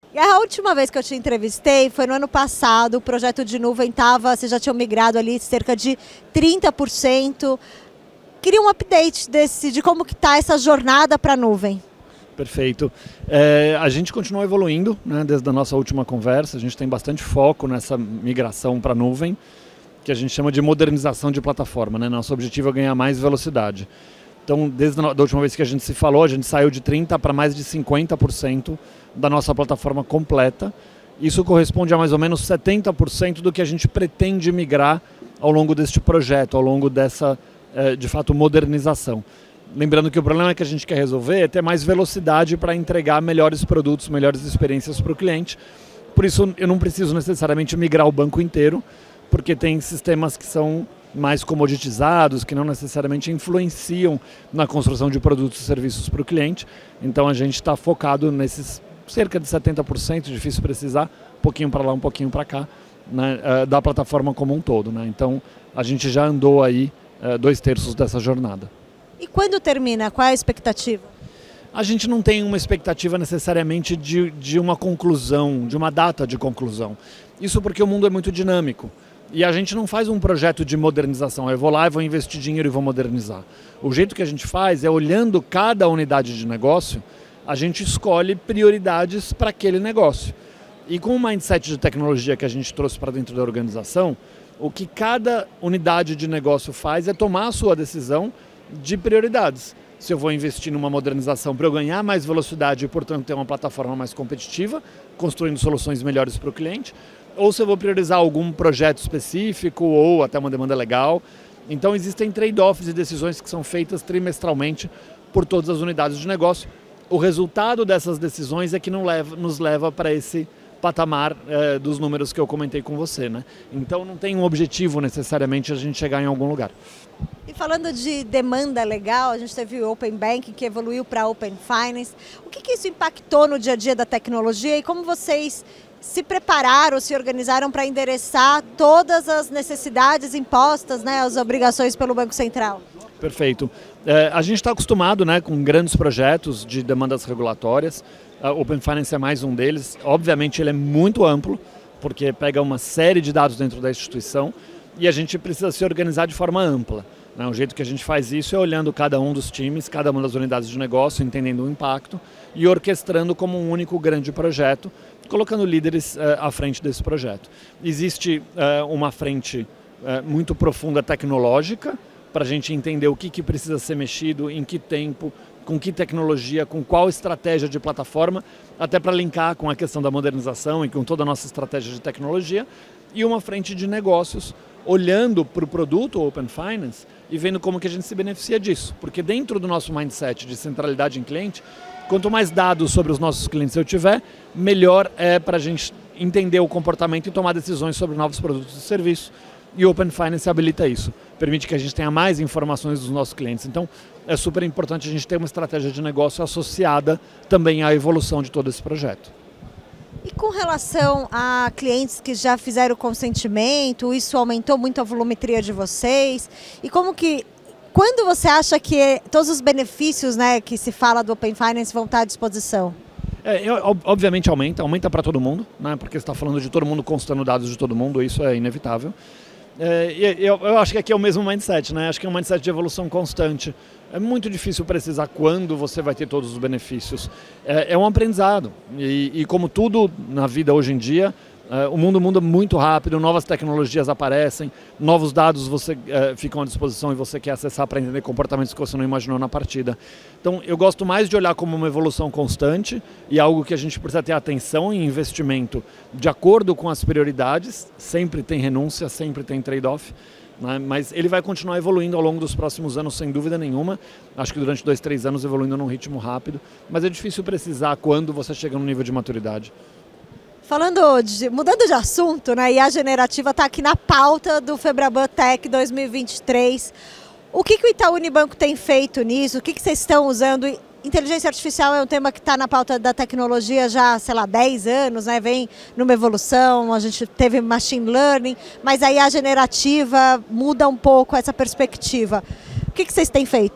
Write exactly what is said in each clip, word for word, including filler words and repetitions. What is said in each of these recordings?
E a última vez que eu te entrevistei foi no ano passado, o projeto de nuvem estava, vocês já tinham migrado ali cerca de trinta por cento. Queria um update desse, de como que está essa jornada para a nuvem. Perfeito. É, a gente continua evoluindo, né, desde a nossa última conversa. A gente tem bastante foco nessa migração para a nuvem, que a gente chama de modernização de plataforma, né? Nosso objetivo é ganhar mais velocidade. Então, desde a última vez que a gente se falou, a gente saiu de trinta por cento para mais de cinquenta por cento da nossa plataforma completa. Isso corresponde a mais ou menos setenta por cento do que a gente pretende migrar ao longo deste projeto, ao longo dessa, de fato, modernização. Lembrando que o problema que a gente quer resolver é ter mais velocidade para entregar melhores produtos, melhores experiências para o cliente. Por isso, eu não preciso necessariamente migrar o banco inteiro, porque tem sistemas que são mais comoditizados, que não necessariamente influenciam na construção de produtos e serviços para o cliente. Então, a gente está focado nesses cerca de setenta por cento, difícil precisar, um pouquinho para lá, um pouquinho para cá, né, da plataforma como um todo, né? Então, a gente já andou aí dois terços dessa jornada. E quando termina? Qual é a expectativa? A gente não tem uma expectativa necessariamente de, de uma conclusão, de uma data de conclusão. Isso porque o mundo é muito dinâmico. E a gente não faz um projeto de modernização. Eu vou lá e vou investir dinheiro e vou modernizar. O jeito que a gente faz é, olhando cada unidade de negócio, a gente escolhe prioridades para aquele negócio. E com o mindset de tecnologia que a gente trouxe para dentro da organização, o que cada unidade de negócio faz é tomar a sua decisão de prioridades. Se eu vou investir numa modernização para eu ganhar mais velocidade e, portanto, ter uma plataforma mais competitiva, construindo soluções melhores para o cliente, ou se eu vou priorizar algum projeto específico ou até uma demanda legal. Então, existem trade-offs e decisões que são feitas trimestralmente por todas as unidades de negócio. O resultado dessas decisões é que não leva, nos leva para esse patamar eh, dos números que eu comentei com você, né? Então, não tem um objetivo necessariamente a gente chegar em algum lugar. E falando de demanda legal, a gente teve o Open Banking que evoluiu para Open Finance. O que, que isso impactou no dia a dia da tecnologia e como vocês se prepararam, se organizaram para endereçar todas as necessidades impostas, né, as obrigações pelo Banco Central? Perfeito. É, a gente está acostumado, né, com grandes projetos de demandas regulatórias. A Open Finance é mais um deles. Obviamente ele é muito amplo, porque pega uma série de dados dentro da instituição e a gente precisa se organizar de forma ampla. Né? O jeito que a gente faz isso é olhando cada um dos times, cada uma das unidades de negócio, entendendo o impacto e orquestrando como um único grande projeto, colocando líderes uh, à frente desse projeto. Existe uh, uma frente uh, muito profunda tecnológica, para a gente entender o que, que precisa ser mexido, em que tempo, com que tecnologia, com qual estratégia de plataforma, até para linkar com a questão da modernização e com toda a nossa estratégia de tecnologia, e uma frente de negócios, olhando para o produto Open Finance e vendo como que a gente se beneficia disso. Porque dentro do nosso mindset de centralidade em cliente, quanto mais dados sobre os nossos clientes eu tiver, melhor é para a gente entender o comportamento e tomar decisões sobre novos produtos e serviços. E o Open Finance habilita isso, permite que a gente tenha mais informações dos nossos clientes. Então, é super importante a gente ter uma estratégia de negócio associada também à evolução de todo esse projeto. E com relação a clientes que já fizeram consentimento, isso aumentou muito a volumetria de vocês? E como que, quando você acha que todos os benefícios, né, que se fala do Open Finance vão estar à disposição? É, obviamente aumenta, aumenta para todo mundo, né, porque você está falando de todo mundo constando dados de todo mundo, isso é inevitável. É, eu, eu acho que aqui é o mesmo mindset, né? Acho que é um mindset de evolução constante. É muito difícil precisar quando você vai ter todos os benefícios. É, é um aprendizado. E, e como tudo na vida hoje em dia, é, o mundo muda muito rápido, novas tecnologias aparecem, novos dados você, é, ficam à disposição e você quer acessar para entender comportamentos que você não imaginou na partida. Então, eu gosto mais de olhar como uma evolução constante e algo que a gente precisa ter atenção e investimento de acordo com as prioridades. Sempre tem renúncia, sempre tem trade-off. Né? Mas ele vai continuar evoluindo ao longo dos próximos anos, sem dúvida nenhuma. Acho que durante dois, três anos evoluindo num ritmo rápido. Mas é difícil precisar quando você chega no nível de maturidade. Falando de, mudando de assunto, né, I A generativa está aqui na pauta do Febraban Tech dois mil e vinte e três. O que, que o Itaú Unibanco tem feito nisso? O que, que vocês estão usando? Inteligência artificial é um tema que está na pauta da tecnologia já, sei lá, dez anos, né? Vem numa evolução, a gente teve machine learning, mas a I A generativa muda um pouco essa perspectiva. O que, que vocês têm feito?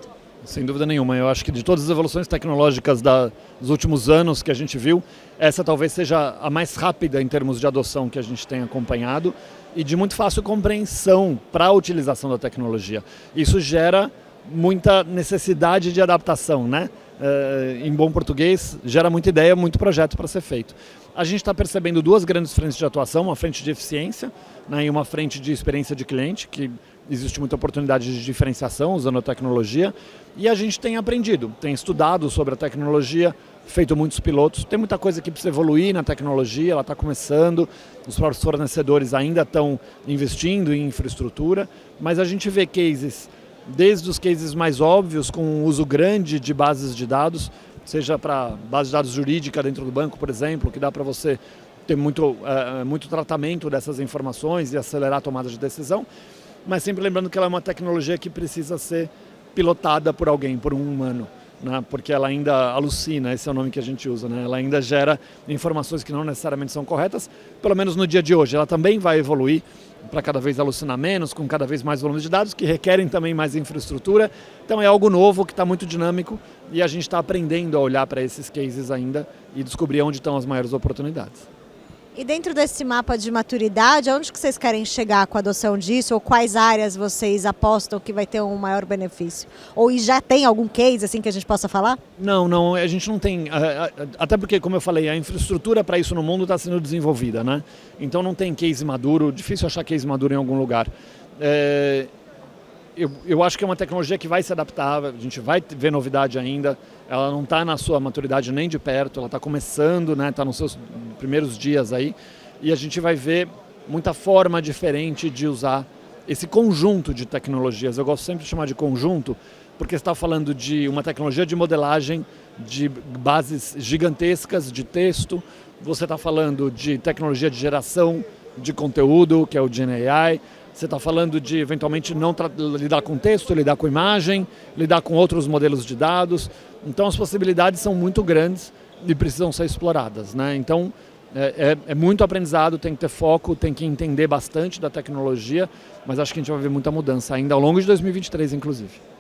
Sem dúvida nenhuma. Eu acho que de todas as evoluções tecnológicas da, dos últimos anos que a gente viu, essa talvez seja a mais rápida em termos de adoção que a gente tem acompanhado e de muito fácil compreensão para a utilização da tecnologia. Isso gera muita necessidade de adaptação, né? Uh, em bom português, gera muita ideia, muito projeto para ser feito. A gente está percebendo duas grandes frentes de atuação, uma frente de eficiência, né, e uma frente de experiência de cliente, que existe muita oportunidade de diferenciação usando a tecnologia, e a gente tem aprendido, tem estudado sobre a tecnologia, feito muitos pilotos, tem muita coisa que precisa evoluir na tecnologia, ela está começando, os próprios fornecedores ainda estão investindo em infraestrutura, mas a gente vê cases, desde os cases mais óbvios, com um uso grande de bases de dados, seja para base de dados jurídica dentro do banco, por exemplo, que dá para você ter muito, uh, muito tratamento dessas informações e acelerar a tomada de decisão, mas sempre lembrando que ela é uma tecnologia que precisa ser pilotada por alguém, por um humano, né? Porque ela ainda alucina, esse é o nome que a gente usa, né? Ela ainda gera informações que não necessariamente são corretas, pelo menos no dia de hoje. Ela também vai evoluir para cada vez alucinar menos, com cada vez mais volume de dados, que requerem também mais infraestrutura. Então é algo novo que está muito dinâmico e a gente está aprendendo a olhar para esses cases ainda e descobrir onde estão as maiores oportunidades. E dentro desse mapa de maturidade, aonde que vocês querem chegar com a adoção disso? Ou quais áreas vocês apostam que vai ter um maior benefício? Ou já tem algum case assim que a gente possa falar? Não, não, a gente não tem, até porque, como eu falei, a infraestrutura para isso no mundo está sendo desenvolvida, né? Então não tem case maduro, difícil achar case maduro em algum lugar. É, eu, eu acho que é uma tecnologia que vai se adaptar, a gente vai ver novidade ainda, ela não está na sua maturidade nem de perto, ela está começando, né? Está nos seus primeiros dias aí, e a gente vai ver muita forma diferente de usar esse conjunto de tecnologias. Eu gosto sempre de chamar de conjunto, porque você está falando de uma tecnologia de modelagem, de bases gigantescas de texto, você está falando de tecnologia de geração de conteúdo, que é o Gen A I, você está falando de, eventualmente, não lidar com texto, lidar com imagem, lidar com outros modelos de dados. Então, as possibilidades são muito grandes e precisam ser exploradas, né? Então, é, é, é muito aprendizado, tem que ter foco, tem que entender bastante da tecnologia, mas acho que a gente vai ver muita mudança ainda ao longo de dois mil e vinte e três, inclusive.